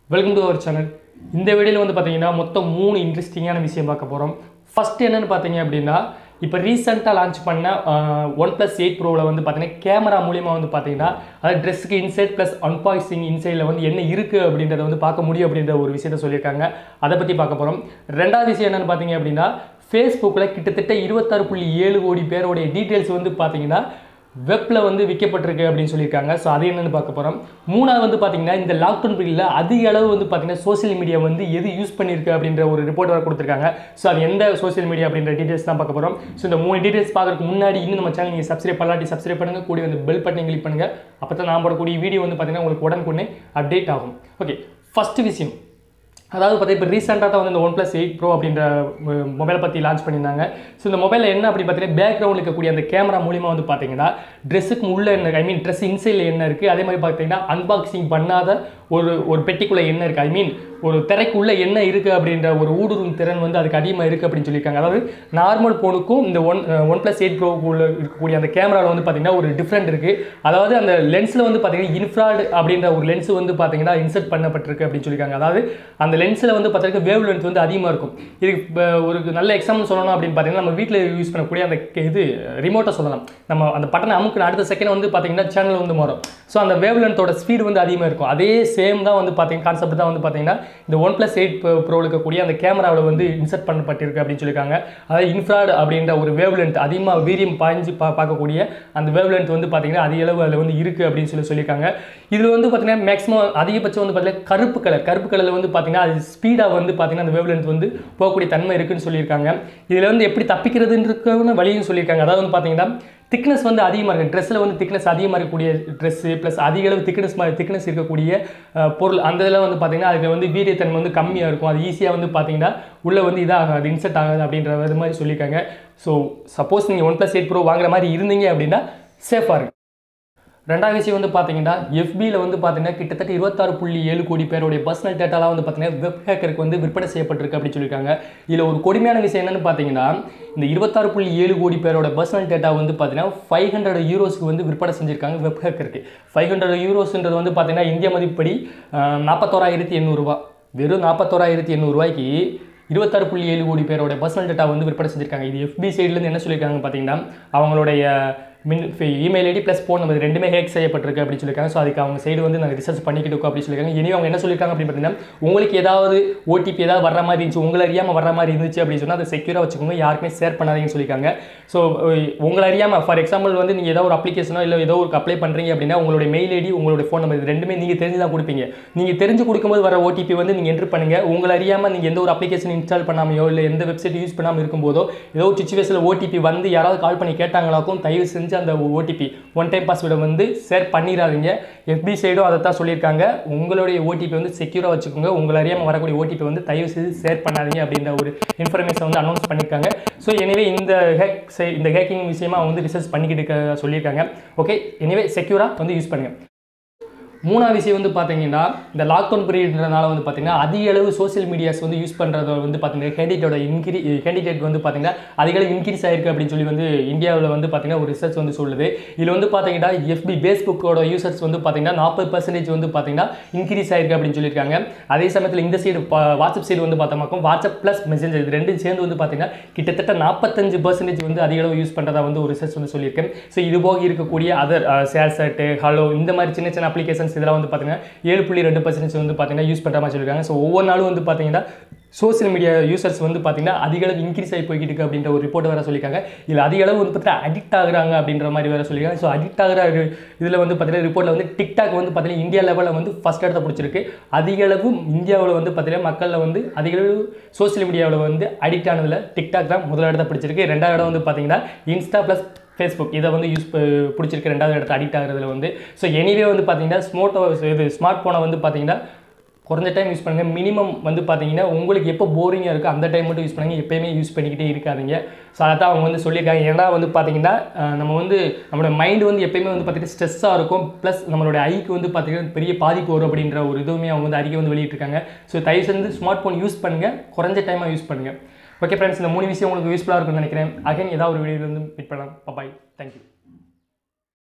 Welcome to our channel. இந்த வீடியோவில் வந்து பார்த்தீங்கன்னா மொத்தம் 3 இன்ட்ரெஸ்டிங்கான விஷயம் பார்க்க போகிறோம். ஃபர்ஸ்ட் என்னென்னு பார்த்தீங்க அப்படின்னா, இப்போ ரீசெண்டாக லான்ச் பண்ண OnePlus 8 Proவில் வந்து பார்த்தீங்கன்னா கேமரா மூலிமா வந்து பார்த்தீங்கன்னா அதாவது ட்ரெஸ்ஸுக்கு இன்சைட் ப்ளஸ் அன்பாக்சிங் இன்சைடில் வந்து என்ன இருக்குது அப்படின்றத வந்து பார்க்க முடியும் அப்படின்ற ஒரு விஷயத்த சொல்லியிருக்காங்க. அதை பற்றி பார்க்க போகிறோம். ரெண்டாவது விஷயம் என்னென்னு பார்த்தீங்க அப்படின்னா, ஃபேஸ்புக்கில் கிட்டத்தட்ட 26.7 கோடி பேரோடைய டீட்டெயில்ஸ் வந்து பார்த்தீங்கன்னா வெப்பில் வந்து விற்கப்பட்டிருக்கு அப்படின்னு சொல்லியிருக்காங்க. ஸோ அது என்னென்னு பார்க்க போகிறோம். மூணாவது வந்து பார்த்தீங்கன்னா இந்த லாக்டவுன் பீரியடில் அதிக அளவு வந்து பார்த்தீங்கன்னா சோசியல் மீடியா வந்து எது யூஸ் பண்ணியிருக்கு அப்படின்ற ஒரு ரிப்போர்ட் வர கொடுத்துருக்காங்க. ஸோ அது எந்த சோசியல் மீடியா அப்படின்ற டீட்டெயில்ஸ் தான் பார்க்க போகிறோம். ஸோ இந்த 3 டீட்டெயில்ஸ் பார்க்கறதுக்கு முன்னாடி இன்னும் நம்ம சேனல் நீங்கள் சப்ஸ்கிரைப் பண்ணலாட்டி சப்ஸ்கிரைப் பண்ணுங்கள், கூட வந்து பெல் பட்டனை கிளிக் பண்ணுங்கள். அப்போ தான் நான் போடக்கூடிய வீடியோ வந்து பார்த்தீங்கன்னா உங்களுக்கு உடனுக்குடனே அப்டேட் ஆகும். ஓகே, ஃபஸ்ட்டு விஷயம் அதாவது பார்த்தீங்கன்னா இப்போ ரீசெண்டாக தான் வந்து இந்த OnePlus 8 Pro அப்படின்ற மொபைலை பற்றி லான்ச் பண்ணியிருந்தாங்க. ஸோ இந்த மொபைலில் என்ன அப்படி பார்த்தீங்கன்னா பேக்ரவுண்டில் இருக்கக்கூடிய அந்த கேமரா மூலிமா வந்து பார்த்தீங்கன்னா ட்ரெஸ்ஸுக்கு உள்ளே என்ன ட்ரெஸ் இன்சைடில் என்ன இருக்குது, அதே மாதிரி பார்த்தீங்கன்னா அன்பாக்சிங் பண்ணாத ஒரு பெட்டிக்குள்ளே என்ன இருக்குது, ஒரு திரைக்குள்ளே என்ன இருக்குது அப்படின்ற ஒரு ஊடுருவும் திறன் வந்து அதுக்கு அதிகமாக இருக்குது அப்படின்னு சொல்லியிருக்காங்க. அதாவது நார்மல் ஃபோனுக்கும் இந்த OnePlus 8 Proக்குள்ள இருக்கக்கூடிய அந்த கேமராவில் வந்து பார்த்தீங்கன்னா ஒரு டிஃப்ரெண்ட் இருக்குது. அதாவது அந்த லென்ஸில் வந்து பார்த்தீங்கன்னா இன்ஃப்ராட் அப்படின்ற ஒரு லென்ஸ் வந்து பார்த்தீங்கன்னா இன்சர்ட் பண்ணப்பட்டிருக்கு அப்படின்னு சொல்லியிருக்காங்க. அதாவது அந்த லென்ஸில் வந்து பார்த்தீங்கன்னா வேவ் லென்த் வந்து அதிகமாக இருக்கும். இதுக்கு ஒரு நல்ல எக்ஸாம்பிள் சொல்லணும் அப்படின்னு பார்த்தீங்கன்னா நம்ம வீட்டில் யூஸ் பண்ணக்கூடிய அந்த ரிமோட்டை சொல்லலாம். நம்ம அந்த பட்டனை அமுக்குன அடுத்த செகண்ட் வந்து பார்த்தீங்கன்னா சேனல் வந்து மாறும். ஸோ அந்த வேவ் லென்த்தோட ஸ்பீடு வந்து அதிகமாக இருக்கும். அதே சேம் தான் வந்து பார்த்தீங்கன்னா கான்செப்ட் தான் வந்து பார்த்தீங்கன்னா இந்த OnePlus 8 Pro இருக்கக்கூடிய அந்த கேமராவில் வந்து இன்சர்ட் பண்ணப்பட்டிருக்கு அப்படின்னு சொல்லியிருக்காங்க. அதாவது இன்ஃப்ராட் அப்படின்ற ஒரு வேவ் லென்த் அதிகமாக வீரியம் பாய்ஞ்சு பார்க்கக்கூடிய அந்த வேவ் லென்த் வந்து பார்த்தீங்கன்னா அதிக அளவு அதில் வந்து இருக்குது அப்படின்னு சொல்லியிருக்காங்க. இதில் வந்து பார்த்தீங்கன்னா மேக்ஸிமம் அதிகபட்சம் வந்து பார்த்தீங்கன்னா கருப்பு கலரில் வந்து பார்த்தீங்கன்னா அது ஸ்பீடாக வந்து பார்த்தீங்கன்னா அந்த வேவ் லென்த் வந்து போகக்கூடிய தன்மை இருக்குன்னு சொல்லியிருக்காங்க. இதில் வந்து எப்படி தப்பிக்கிறதுன்ற வழியும் சொல்லியிருக்காங்க. அதாவது வந்து பார்த்தீங்கன்னா திக்னஸ் வந்து அதிகமாக இருக்குது. ட்ரெஸ்ஸில் வந்து திக்னஸ் அதிகமாக இருக்கக்கூடிய ட்ரெஸ்ஸு ப்ளஸ் அதிக அளவு திக்னஸ் இருக்கக்கூடிய பொருள் அந்த இதில் வந்து பார்த்தீங்கன்னா அதுக்கு வந்து வீரியத்தன்மை வந்து கம்மியாக இருக்கும். அது ஈஸியாக வந்து பார்த்தீங்கன்னா உள்ளே வந்து இதாகாது, இன்செர்ட் ஆகாது அப்படின்ற மாதிரி சொல்லியிருக்காங்க. ஸோ சப்போஸ் நீங்கள் OnePlus 8 Pro வாங்குற மாதிரி இருந்தீங்க அப்படின்னா சேஃபாக இருக்குது. ரெண்டாவது விஷயம் வந்து பார்த்தீங்கன்னா FBயில் வந்து பார்த்தீங்கன்னா கிட்டத்தட்ட 26.7 கோடி பேருடைய பர்சனல் டேட்டாலாம் வந்து பார்த்தீங்கன்னா வெப் ஹேக்கருக்கு வந்து விற்பனை செய்யப்பட்டிருக்கு அப்படின்னு சொல்லியிருக்காங்க. இதில் ஒரு கொடுமையான விஷயம் என்னென்னு பார்த்தீங்கன்னா இந்த 26.7 கோடி பேரோட பர்சனல் டேட்டா வந்து பார்த்தீங்கன்னா 500 யூரோஸ்க்கு வந்து விற்பனை செஞ்சுருக்காங்க வெப் ஹேக்கருக்கு. 500 யூரோஸ்ன்றது வந்து பார்த்தீங்கன்னா இந்திய மதிப்படி 41,800 ரூபா. வெறும் 41,800 ரூபாய்க்கு 26.7 கோடி பேரோட பர்சனல் டேட்டா வந்து விற்பனை செஞ்சுருக்காங்க. இது FB சைட்லேருந்து என்ன சொல்லியிருக்காங்க பார்த்தீங்கன்னா அவங்களுடைய email ID plus phone number ரெண்டுமே ஹேக் செய்யப்பட்டிருக்கு அப்படின்னு சொல்லியிருக்காங்க. ஸோ அதுக்கு அவங்க சைடு வந்து நாங்கள் ரிசர்ச் பண்ணிக்கிட்டு இருக்கோம் அப்படின்னு சொல்லியிருக்காங்க. இனி அவங்க என்ன சொல்லியிருக்காங்க அப்படின்னு பார்த்தீங்கன்னா உங்களுக்கு ஏதாவது OTP ஏதாவது வர மாதிரி இருந்துச்சு, உங்களை அறியாமல் வர மாதிரி இருந்துச்சு அப்படின்னு சொன்னால் அதை செக்யூராக வச்சுக்கோங்க, யாருக்குமே ஷேர் பண்ணாதீங்கன்னு சொல்லியிருக்காங்க. ஸோ உங்களை அறியாமல் ஃபார் எக்ஸாம்பிள் வந்து நீங்கள் ஏதாவது ஒரு அப்ளிகேஷனோ இல்லை ஏதோ ஒரு அப்ளை பண்ணுறீங்க அப்படின்னா உங்களுடைய மெயில் ஐடி உங்களுடைய ஃபோன் நம்பர் இது ரெண்டுமே நீங்கள் தெரிஞ்சு தான் கொடுப்பீங்க. நீங்கள் தெரிஞ்சு கொடுக்கும்போது வர OTP வந்து நீங்கள் என்ட்ரு பண்ணுங்கள். உங்களை அறியாமல் நீங்கள் எந்த ஒரு அப்ளிகேஷன் இன்ஸ்டால் பண்ணாமையோ இல்லை எந்த வெப்சைட் யூஸ் பண்ணாமல் இருக்கும்போதோ ஏதோ ஒரு சிச்சுவேஷனில் OTP வந்து யாராவது கால் பண்ணி கேட்டாங்களாக்கும் தயவு செஞ்சு அந்த OTP ஒன் டைம் பாஸ்வேர்டை வந்து ஷேர் பண்ணிடாதீங்க. FB சைடும் அதை தான் சொல்லியிருக்காங்க. உங்களுடைய OTP வந்து செக்யூராக வச்சுக்கோங்க, உங்களை அறியாமல் வரக்கூடிய OTP வந்து தயவு செய்து ஷேர் பண்ணாதீங்க அப்படின்ற ஒரு இன்ஃபர்மேஷன் வந்து அனௌன்ஸ் பண்ணியிருக்காங்க. ஸோ எனவே இந்த ஹேக்கிங் விஷயமா வந்து ரிசர்ச் பண்ணிக்கிட்டு சொல்லியிருக்காங்க. ஓகே, எனவே செக்யூராக வந்து யூஸ் பண்ணுங்கள். மூணாவது விஷயம் வந்து பார்த்தீங்கன்னா இந்த லாக்டவுன் பீரியட்னால வந்து பார்த்தீங்கன்னா அதிக அளவு சோசியல் மீடியாஸ் வந்து யூஸ் பண்ணுறத வந்து பார்த்தீங்கன்னா கேண்டிடேட் வந்து பார்த்தீங்கன்னா அதிக அளவு இன்க்ரீஸ் ஆயிருக்கு அப்படின்னு சொல்லி வந்து இந்தியாவில் வந்து பார்த்தீங்கன்னா ஒரு ரிசர்ச் வந்து சொல்லுது. இதில் வந்து பார்த்தீங்கன்னா FB ஃபேஸ்புக்கோட யூசர்ஸ் வந்து பார்த்தீங்கன்னா 40% வந்து பார்த்தீங்கன்னா இன்க்ரீஸ் ஆயிருக்கு அப்படின்னு சொல்லியிருக்காங்க. அதே சமயத்தில் இந்த சைடு வாட்ஸ்அப் சைடு வந்து பார்த்தோம்னா வாட்ஸ்அப் ப்ளஸ் மெசேஞ்சர் இது ரெண்டும் சேர்ந்து வந்து பார்த்தீங்கன்னா கிட்டத்தட்ட 45% வந்து அதிக அளவு யூஸ் பண்ணுறதா வந்து ஒரு ரிசர்ச் வந்து சொல்லியிருக்கேன். ஸோ இது போக இருக்கக்கூடிய அதர் ஷேர்செட்டு ஹலோ இந்த மாதிரி சின்ன சின்ன அப்ளிகேஷன்ஸ் இதெல்லாம் வந்து பார்த்தீங்கன்னா 7.2% வந்து பார்த்தீங்கன்னா யூஸ் பண்ணுற மாதிரி சொல்லியிருக்காங்க. ஸோ ஒவ்வொரு நாளும் வந்து பார்த்தீங்கன்னா சோசியல் மீடியா யூசர்ஸ் வந்து பார்த்தீங்கன்னா அதிக அளவு இன்க்ரீஸ் ஆகி போய்கிட்டு இருக்கு அப்படின்ற ஒரு ரிப்போர்ட் வேறு சொல்லியிருக்காங்க. இதில் அதிக அளவு வந்து பார்த்தீங்கன்னா அடிக்ட் ஆகுறாங்க அப்படின்ற மாதிரி வேறு சொல்லியிருக்காங்க. ஸோ அடிக்ட் ஆகிற இதில் வந்து பார்த்தீங்கன்னா ரிப்போர்ட்டில் வந்து டிக்டாக் வந்து பார்த்தீங்கன்னா இந்தியா லெவலில் வந்து ஃபஸ்ட் இடத்த பிடிச்சிருக்கு. அதிக அளவு இந்தியாவில் வந்து பார்த்தீங்கன்னா மக்களில் வந்து அதிக அளவு சோசியல் மீடியாவில் வந்து அடிக்ட் ஆனதில் டிக்டாக் தான் முதல் இடத்த பிடிச்சிருக்கு. ரெண்டாவது இடம் வந்து பார்த்தீங்கன்னா இன்ஸ்டா ப்ளஸ் ஃபேஸ்புக் இதை வந்து பிடிச்சிருக்கு ரெண்டாவது இடத்துல அடிக்ட் ஆகிறதுல வந்து. ஸோ எனிவே வந்து பார்த்தீங்கன்னா ஸ்மார்ட் ஃபோனை வந்து பார்த்தீங்கன்னா குறைஞ்ச டைம் யூஸ் பண்ணுங்கள். மினிமம் வந்து பார்த்தீங்கன்னா உங்களுக்கு எப்போ போரிங்காக இருக்கோ அந்த டைம் மட்டும் யூஸ் பண்ணுங்கள், எப்போயுமே யூஸ் பண்ணிக்கிட்டே இருக்காதிங்க. ஸோ அதை தான் அவங்க வந்து சொல்லியிருக்காங்க. ஏன்னா வந்து பார்த்தீங்கன்னா நம்மளோட மைண்டு வந்து எப்போயுமே வந்து பார்த்தீங்கன்னா ஸ்ட்ரெஸ்ஸாக இருக்கும், ப்ளஸ் நம்மளோட ஐக்கு வந்து பார்த்தீங்கன்னா பெரிய பாதிப்பு வரும் அப்படின்ற ஒரு இதுவுமே அவங்க வந்து அறிக்கை வந்து வெளியிட்டிருக்காங்க. ஸோ தயவு செஞ்சு ஸ்மார்ட் ஃபோன் யூஸ் பண்ணுங்கள், குறைஞ்ச டைமாக யூஸ் பண்ணுங்கள். ஓகே ஃப்ரெண்ட்ஸ், இந்த 3 விஷயம் உங்களுக்கு யூஸ்ஃபுல்லாக இருக்கும்னு நினைக்கிறேன். அகைன் ஏதாவது ஒரு வீடியோவில் வந்து மீட் பண்ணலாம். Bye, thank you.